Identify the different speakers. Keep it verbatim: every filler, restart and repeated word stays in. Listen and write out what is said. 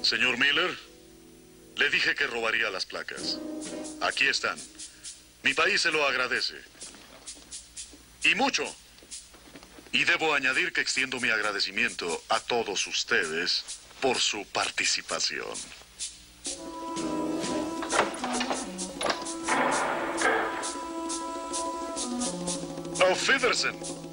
Speaker 1: Señor Miller, le dije que robaría las placas. Aquí están. Mi país se lo agradece. Y mucho. Y debo añadir que extiendo mi agradecimiento a todos ustedes por su participación. Auf Wiedersehen.